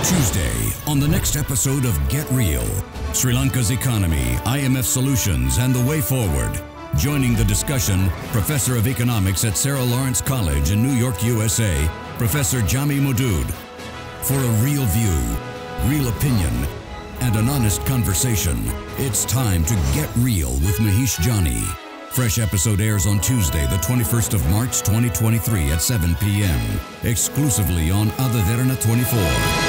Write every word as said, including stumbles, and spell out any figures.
Tuesday, on the next episode of Get Real, Sri Lanka's economy, I M F solutions, and the way forward. Joining the discussion, Professor of Economics at Sarah Lawrence College in New York, U S A, Professor Johnney Moudud. For a real view, real opinion, and an honest conversation, it's time to Get Real with Mahieash Johnney. Fresh episode airs on Tuesday, the twenty-first of March, twenty twenty-three at seven p m exclusively on Derana twenty-four.